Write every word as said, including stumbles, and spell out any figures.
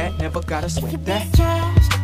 that, never gotta If you sweat be that. stressed,